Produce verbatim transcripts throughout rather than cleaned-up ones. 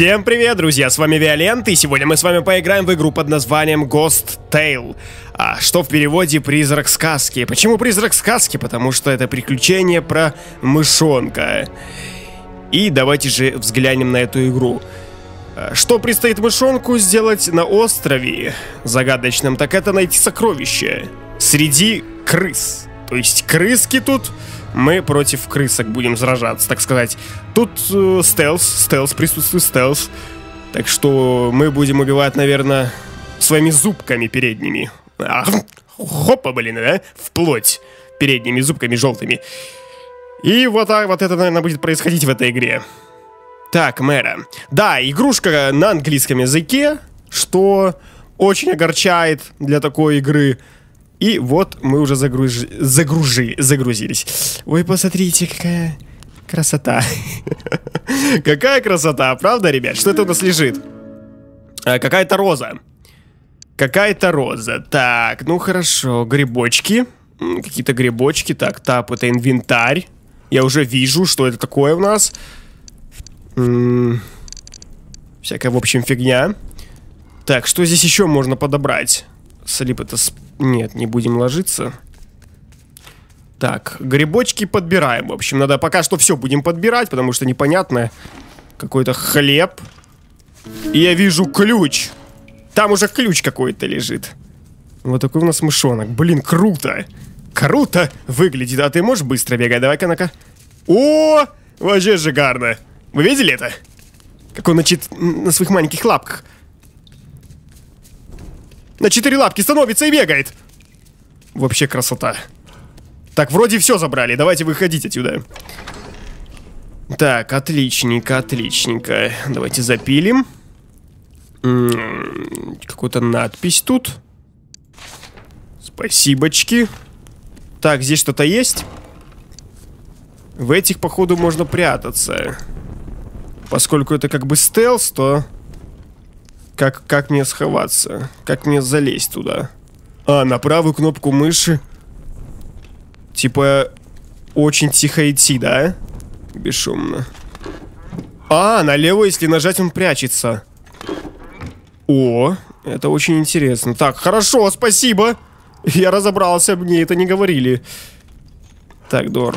Всем привет, друзья, с вами Виолент, и сегодня мы с вами поиграем в игру под названием Ghost Tale, а, что в переводе «Призрак сказки». Почему «Призрак сказки»? Потому что это приключение про мышонка. И давайте же взглянем на эту игру. Что предстоит мышонку сделать на острове загадочном, так это найти сокровище среди крыс. То есть крыски тут... Мы против крысок будем сражаться, так сказать. Тут э, стелс, стелс, присутствует стелс. Так что мы будем убивать, наверное, своими зубками передними. А, хопа, блин, да? Вплоть передними зубками желтыми. И вот, так, вот это, наверное, будет происходить в этой игре. Так, мэра. Да, игрушка на английском языке, что очень огорчает для такой игры. И вот мы уже загруж... загружи... загрузились. Ой, посмотрите, какая красота. Какая красота, правда, ребят? Что это у нас лежит? А, какая-то роза. Какая-то роза. Так, ну хорошо. Грибочки. Какие-то грибочки. Так, тап, это инвентарь. Я уже вижу, что это такое у нас. М-м- всякая, в общем, фигня. Так, что здесь еще можно подобрать? Слип это... Сп... Нет, не будем ложиться. Так, грибочки подбираем. В общем, надо пока что все будем подбирать, потому что непонятно. Какой-то хлеб. И я вижу ключ. Там уже ключ какой-то лежит. Вот такой у нас мышонок. Блин, круто. Круто выглядит. А ты можешь быстро бегать? Давай-ка, ну-ка. О, вообще шикарно. Вы видели это? Как он на, чет... на своих маленьких лапках. На четыре лапки становится и бегает. Вообще красота. Так, вроде все забрали. Давайте выходить отсюда. Так, отличненько, отличненько. Давайте запилим. Какая-то надпись тут. Спасибочки. Так, здесь что-то есть. В этих, походу, можно прятаться. Поскольку это как бы стелс, то... Как, как мне сховаться? Как мне залезть туда? А, на правую кнопку мыши. Типа, очень тихо идти, да? Бесшумно. А, на левую, если нажать, он прячется. О, это очень интересно. Так, хорошо, спасибо. Я разобрался, мне это не говорили. Так, Дор.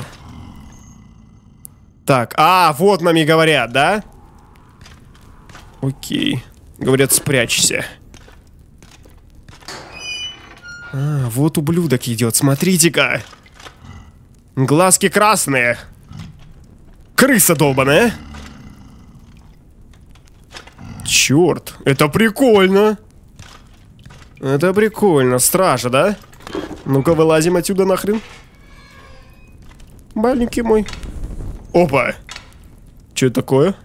Так, а, вот нам и говорят, да? Окей. Говорят, спрячься. А, вот ублюдок идет, смотрите-ка. Глазки красные. Крыса долбаная. Черт, это прикольно. Это прикольно, стража, да? Ну-ка, вылазим отсюда нахрен. Маленький мой. Опа. Что это такое?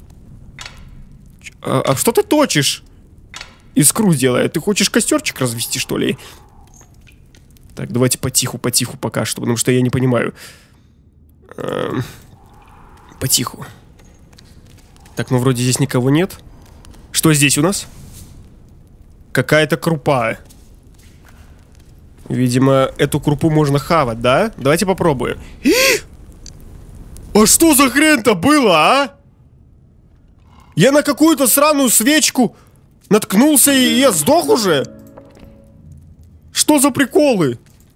А, а что ты точишь? Искру делает. Ты хочешь костерчик развести, что ли? Так, давайте потиху, потиху пока что, потому что я не понимаю. Эм, потиху. Так, ну вроде здесь никого нет. Что здесь у нас? Какая-то крупа. Видимо, эту крупу можно хавать, да? Давайте попробуем. А что за хрень-то было, а? Я на какую-то сраную свечку наткнулся, и я сдох уже? Что за приколы?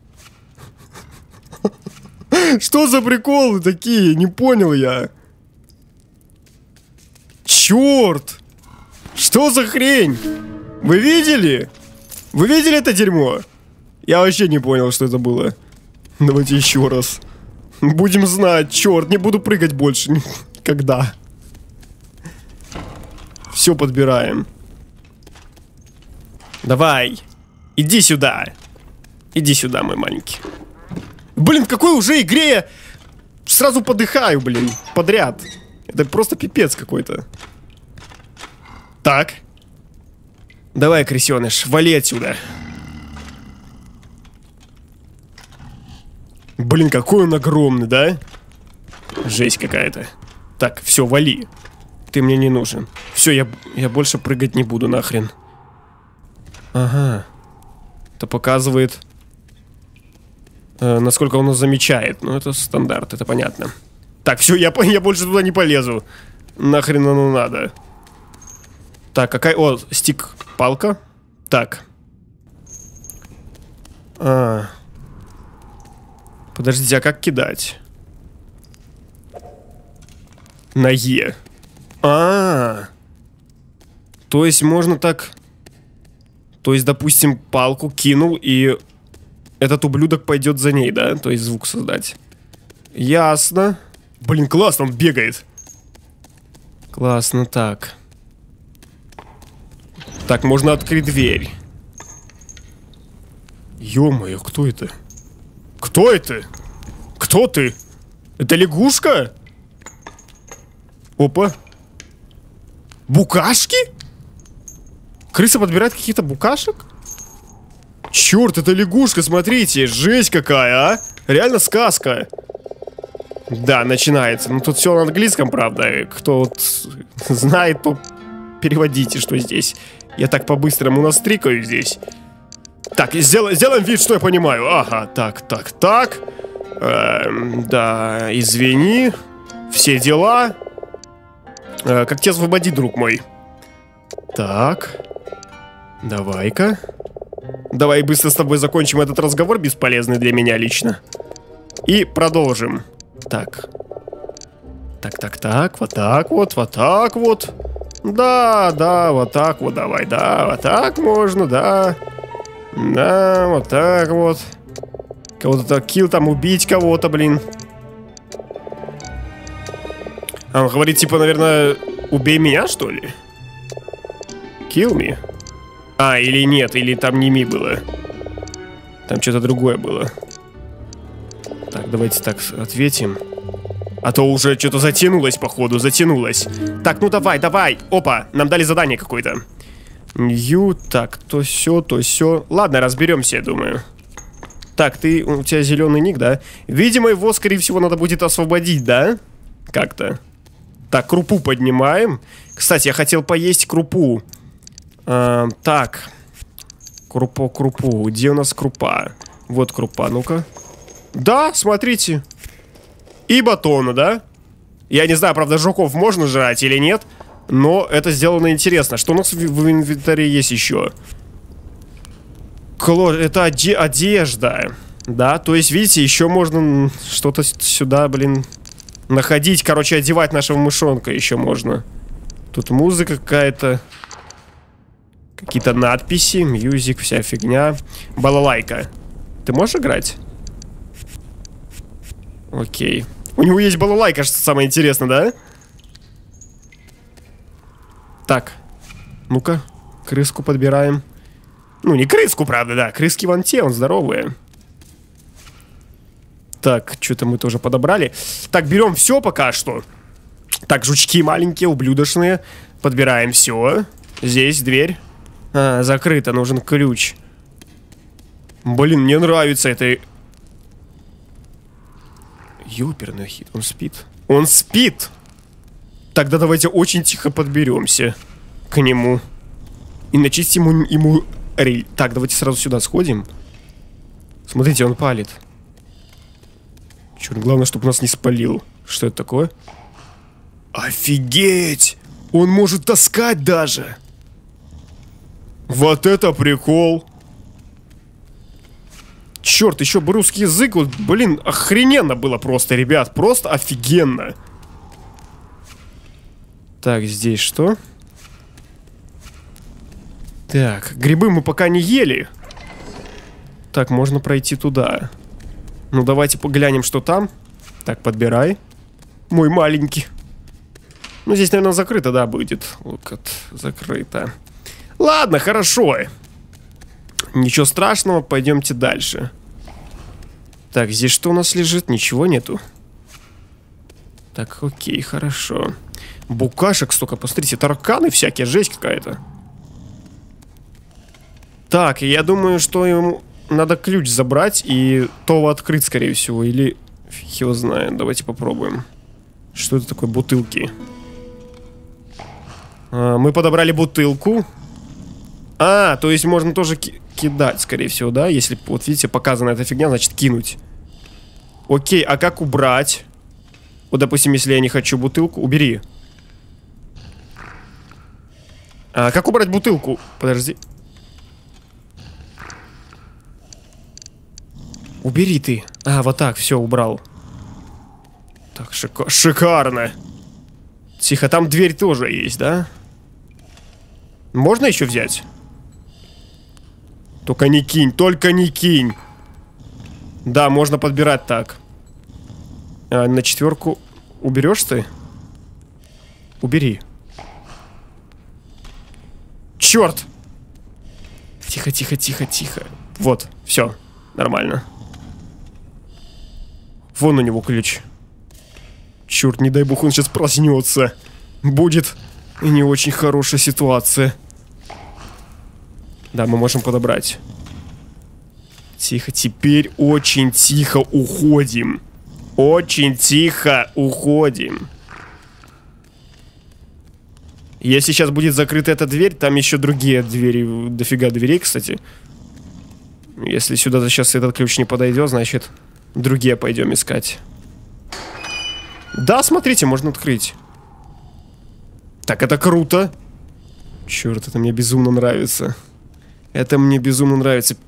Что за приколы такие? Не понял я. Черт! Что за хрень? Вы видели? Вы видели это дерьмо? Я вообще не понял, что это было. Давайте еще раз. Будем знать, черт, не буду прыгать больше никогда. Все подбираем. Давай. Иди сюда. Иди сюда, мой маленький. Блин, в какой уже игре я сразу подыхаю, блин, подряд. Это просто пипец какой-то. Так. Давай, крысеныш, вали отсюда. Блин, какой он огромный, да? Жесть какая-то. Так, все, вали. Ты мне не нужен. Все, я, я больше прыгать не буду нахрен. Ага. Это показывает, э, насколько он нас замечает. Ну, это стандарт, это понятно. Так, все, я, я больше туда не полезу. Нахрен оно надо. Так, какая... О, стик, палка. Так. А. Подождите, а как кидать? На Е. А, -а, а. То есть можно так... То есть, допустим, палку кинул, и этот ублюдок пойдет за ней, да? То есть звук создать. Ясно. Блин, классно, он бегает. Классно, так. Так, можно открыть дверь. Ё-моё, кто это? Кто это? Кто ты? Это лягушка? Опа. Букашки? Крыса подбирает каких-то букашек? Черт, это лягушка, смотрите. Жесть какая, а? Реально сказка. Да, начинается. Ну тут все на английском, правда. Кто вот знает, то переводите, что здесь. Я так по-быстрому настрикаю здесь. Так, сделаем, сделаем вид, что я понимаю. Ага, так, так, так. Эм, да, извини. Все дела. Э, как тебя освободить, друг мой? Так. Давай-ка. Давай быстро с тобой закончим этот разговор, бесполезный для меня лично. И продолжим. Так. Так, так, так, вот так вот, вот так вот. Да, да, вот так вот, давай, да, вот так можно, да. Да, вот так вот. Кого-то так, килл там, убить кого-то, блин. А он говорит, типа, наверное, убей меня, что ли? Kill me? А, или нет, или там не ми было. Там что-то другое было. Так, давайте так ответим. А то уже что-то затянулось, походу, затянулось. Так, ну давай, давай. Опа, нам дали задание какое-то. Нью, так, то все, то все. Ладно, разберемся, я думаю. Так, ты, у тебя зеленый ник, да? Видимо, его, скорее всего, надо будет освободить, да? Как-то. Так, крупу поднимаем. Кстати, я хотел поесть крупу. А, так. Крупу, крупу. Где у нас крупа? Вот крупа, ну-ка. Да, смотрите. И батону, да? Я не знаю, правда, жуков можно жрать или нет. Но это сделано интересно. Что у нас в, в инвентаре есть еще? Кло... Это оде... одежда. Да, то есть, видите, еще можно что-то сюда, блин, находить. Короче, одевать нашего мышонка еще можно. Тут музыка какая-то. Какие-то надписи, мьюзик, вся фигня. Балалайка. Ты можешь играть? Окей. У него есть балалайка, что самое интересное, да? Так. Ну-ка, крыску подбираем. Ну, не крыску, правда, да. Крыски вон те, он здоровые. Так, что-то мы тоже подобрали. Так, берем все пока что. Так, жучки маленькие, ублюдочные. Подбираем все. Здесь дверь. А, закрыто, нужен ключ. Блин, мне нравится это. Ёперный хит, он спит. Он спит! Тогда давайте очень тихо подберемся к нему. И начистим ему, ему рель. Так, давайте сразу сюда сходим. Смотрите, он палит. Черт, главное, чтобы нас не спалил. Что это такое? Офигеть! Он может таскать даже! Вот это прикол! Черт, еще бы русский язык, вот, блин, охрененно было просто, ребят, просто офигенно. Так, здесь что? Так, грибы мы пока не ели. Так, можно пройти туда. Ну, давайте поглянем, что там. Так, подбирай. Мой маленький. Ну, здесь, наверное, закрыто, да, будет. Вот, закрыто. Ладно, хорошо. Ничего страшного, пойдемте дальше. Так, здесь что у нас лежит? Ничего нету. Так, окей, хорошо. Букашек столько, посмотрите, тараканы всякие, жесть какая-то. Так, я думаю, что ему надо ключ забрать и то открыть, скорее всего. Или фиг его знает, давайте попробуем. Что это такое? Бутылки. а, Мы подобрали бутылку. А, то есть можно тоже ки кидать, скорее всего, да? Если, вот видите, показана эта фигня, значит кинуть. Окей, а как убрать? Вот, допустим, если я не хочу бутылку, убери. А как убрать бутылку? Подожди. Убери ты. А, вот так, все, убрал. Так, шика шикарно. Тихо, там дверь тоже есть, да? Можно еще взять? Только не кинь, только не кинь. Да, можно подбирать так. А, на четверку уберешь ты? Убери. Черт! Тихо, тихо, тихо, тихо. Вот, все, нормально. Вон у него ключ. Черт, не дай бог он сейчас проснется. Будет не очень хорошая ситуация. Да, мы можем подобрать. Тихо, теперь очень тихо уходим. Очень тихо уходим. Если сейчас будет закрыта эта дверь, там еще другие двери, дофига дверей, кстати. Если сюда сейчас этот ключ не подойдет, значит, другие пойдем искать. Да, смотрите, можно открыть. Так, это круто. Черт, это мне безумно нравится. Это мне безумно нравится.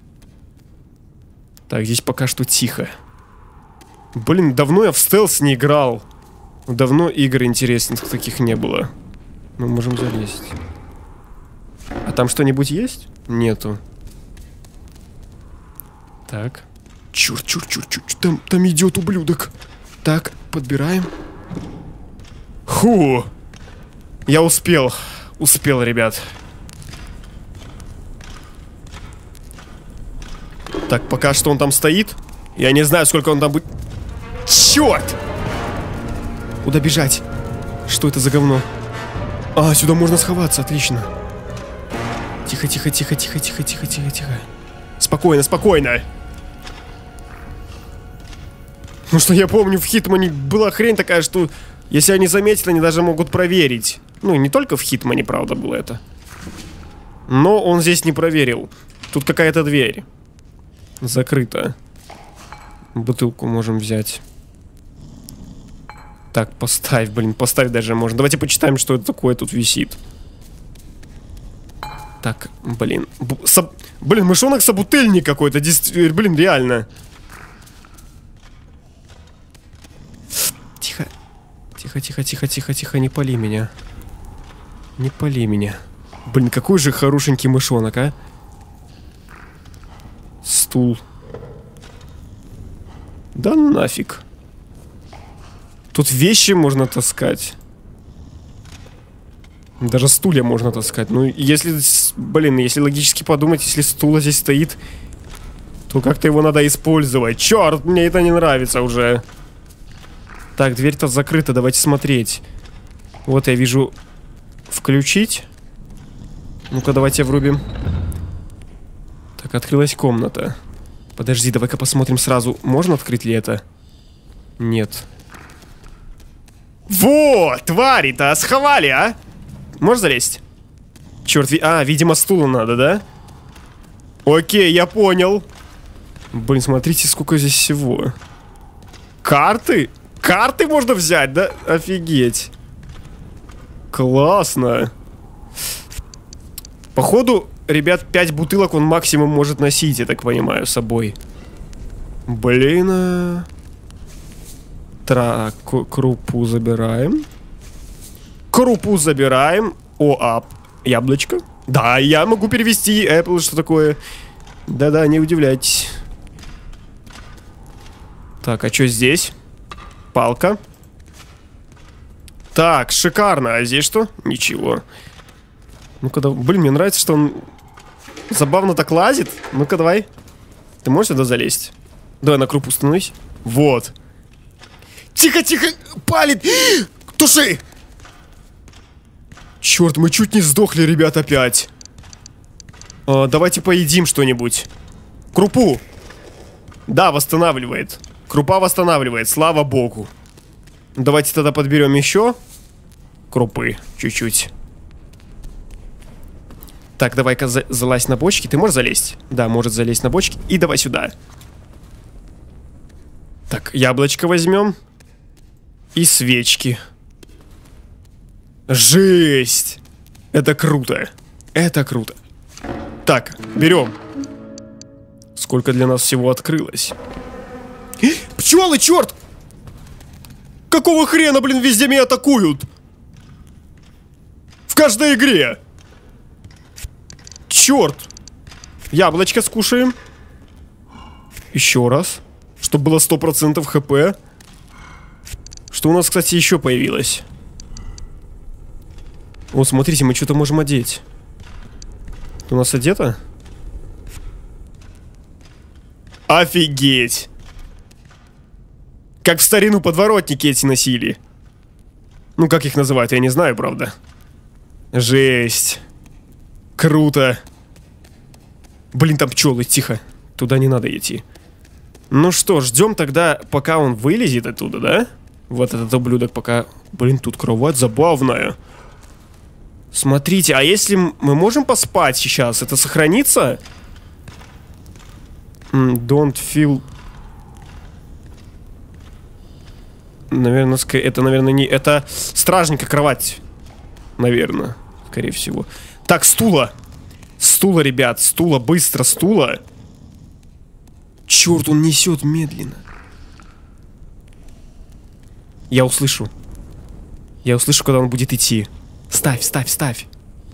Так, здесь пока что тихо. Блин, давно я в стелс не играл. Давно игр интересных таких не было. Мы можем залезть. А там что-нибудь есть? Нету. Так. Черт, черт, черт, черт. Там, там идет ублюдок. Так, подбираем. Ху. Я успел. Успел, ребят. Так, пока что он там стоит. Я не знаю, сколько он там будет. Черт! Куда бежать? Что это за говно? А, сюда можно сховаться, отлично. Тихо, тихо, тихо, тихо, тихо, тихо, тихо, тихо. Спокойно, спокойно. Ну что, я помню, в Хитмане была хрень такая, что если они заметят, они даже могут проверить. Ну, не только в Хитмане, правда, было это. Но он здесь не проверил. Тут какая-то дверь. Закрыта. Бутылку можем взять. Так, поставь, блин, поставь даже можно. Давайте почитаем, что это такое тут висит. Так, блин. Соб... Блин, мышонок-собутыльник какой-то. Дис... Блин, реально. Тихо. Тихо, тихо, тихо, тихо, тихо. Не пали меня. Не пали меня. Блин, какой же хорошенький мышонок, а? Стул. Да нафиг. Тут вещи можно таскать. Даже стулья можно таскать. Ну, если, блин, если логически подумать, если стул здесь стоит, то как-то его надо использовать. Черт, мне это не нравится уже. Так, дверь-то закрыта, давайте смотреть. Вот я вижу включить. Ну-ка, давайте врубим. Так, открылась комната. Подожди, давай-ка посмотрим сразу. Можно открыть ли это? Нет. Вот, твари-то сховали, а? Можешь залезть? Черт, ви... а, видимо, стула надо, да? Окей, я понял. Блин, смотрите, сколько здесь всего. Карты? Карты можно взять, да? Офигеть. Классно. Походу, ребят, пять бутылок он максимум может носить, я так понимаю, с собой. Блин. А... Так, крупу забираем. Крупу забираем. О, а, яблочко. Да, я могу перевести Apple, что такое. Да-да, не удивляйтесь. Так, а что здесь? Палка. Так, шикарно. А здесь что? Ничего. Ну-ка, да... Блин, мне нравится, что он забавно так лазит. Ну-ка, давай. Ты можешь сюда залезть? Давай на крупу становись. Вот. Тихо-тихо! Палит! Туши! Черт, мы чуть не сдохли, ребят, опять. А, давайте поедим что-нибудь. Крупу. Да, восстанавливает. Крупа восстанавливает, слава богу. Давайте тогда подберем еще крупы, чуть-чуть. Так, давай-ка за залазь на бочки. Ты можешь залезть? Да, может залезть на бочки. И давай сюда. Так, яблочко возьмем. И свечки. Жесть! Это круто. Это круто. Так, берем. Сколько для нас всего открылось. Пчелы, черт! Какого хрена, блин, везде меня атакуют? В каждой игре. Черт. Яблочко скушаем. Еще раз. Чтобы было сто процентов хп. Что у нас, кстати, еще появилось? О, смотрите, мы что-то можем одеть. У нас одето? Офигеть! Как в старину подворотники эти носили. Ну, как их называют, я не знаю, правда. Жесть. Круто. Блин, там пчелы, тихо. Туда не надо идти. Ну что, ждем тогда, пока он вылезет оттуда, да? Вот этот ублюдок пока... Блин, тут кровать забавная. Смотрите, а если мы можем поспать сейчас, это сохранится? Don't feel... Наверное, это, наверное, не... Это стражника кровать. Наверное, скорее всего. Так, стула. Стула, ребят, стула, быстро, стула. Черт, он несет медленно. Я услышу. Я услышу, когда он будет идти. Ставь, ставь, ставь.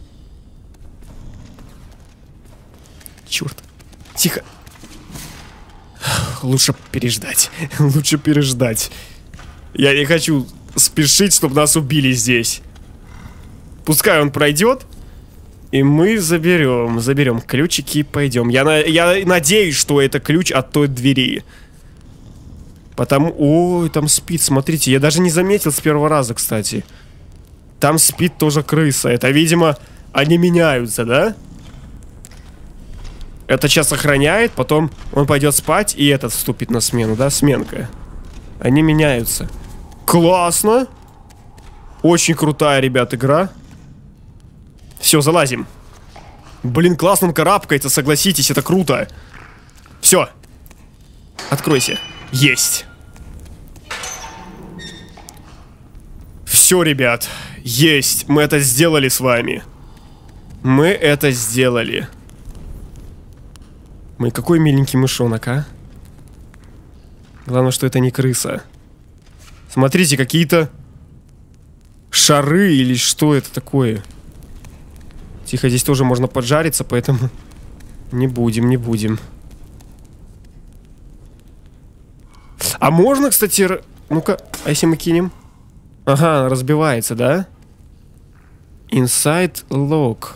Черт. Тихо. Лучше переждать. Лучше переждать. Я не хочу спешить, чтобы нас убили здесь. Пускай он пройдет. И мы заберем. Заберем ключики и пойдем. Я, на, я надеюсь, что это ключ от той двери. Потому... Ой, там спит, смотрите. Я даже не заметил с первого раза, кстати. Там спит тоже крыса. Это, видимо, они меняются, да? Это сейчас охраняет, потом он пойдет спать, и этот вступит на смену, да? Сменка. Они меняются. Классно! Очень крутая, ребят, игра. Все, залазим. Блин, классно он карабкается, согласитесь, это круто. Все. Откройся. Есть. Все, ребят. Есть. Мы это сделали с вами. Мы это сделали. Мы какой миленький мышонок, а? Главное, что это не крыса. Смотрите, какие-то шары или что это такое. Тихо, здесь тоже можно поджариться, поэтому не будем, не будем. А можно, кстати... Ну-ка, а если мы кинем? Ага, она разбивается, да? Inside lock.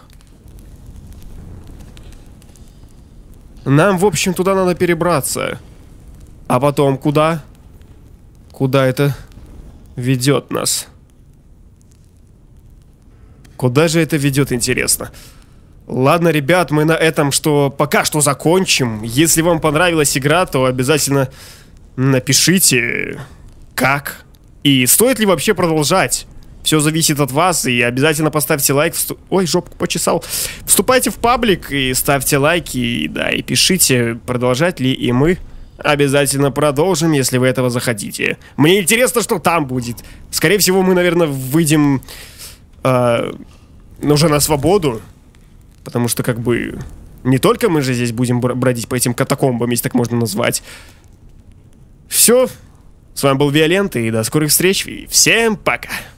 Нам, в общем, туда надо перебраться. А потом куда? Куда это ведет нас? Куда же это ведет, интересно? Ладно, ребят, мы на этом что пока что закончим. Если вам понравилась игра, то обязательно напишите, как и стоит ли вообще продолжать. Все зависит от вас, и обязательно поставьте лайк. Вступ... Ой, жопку почесал. Вступайте в паблик и ставьте лайки, и, да, и пишите, продолжать ли, и мы обязательно продолжим, если вы этого захотите. Мне интересно, что там будет. Скорее всего, мы, наверное, выйдем э, уже на свободу, потому что, как бы, не только мы же здесь будем бродить по этим катакомбам, если так можно назвать. Все. С вами был Виолент, и до скорых встреч, и всем пока.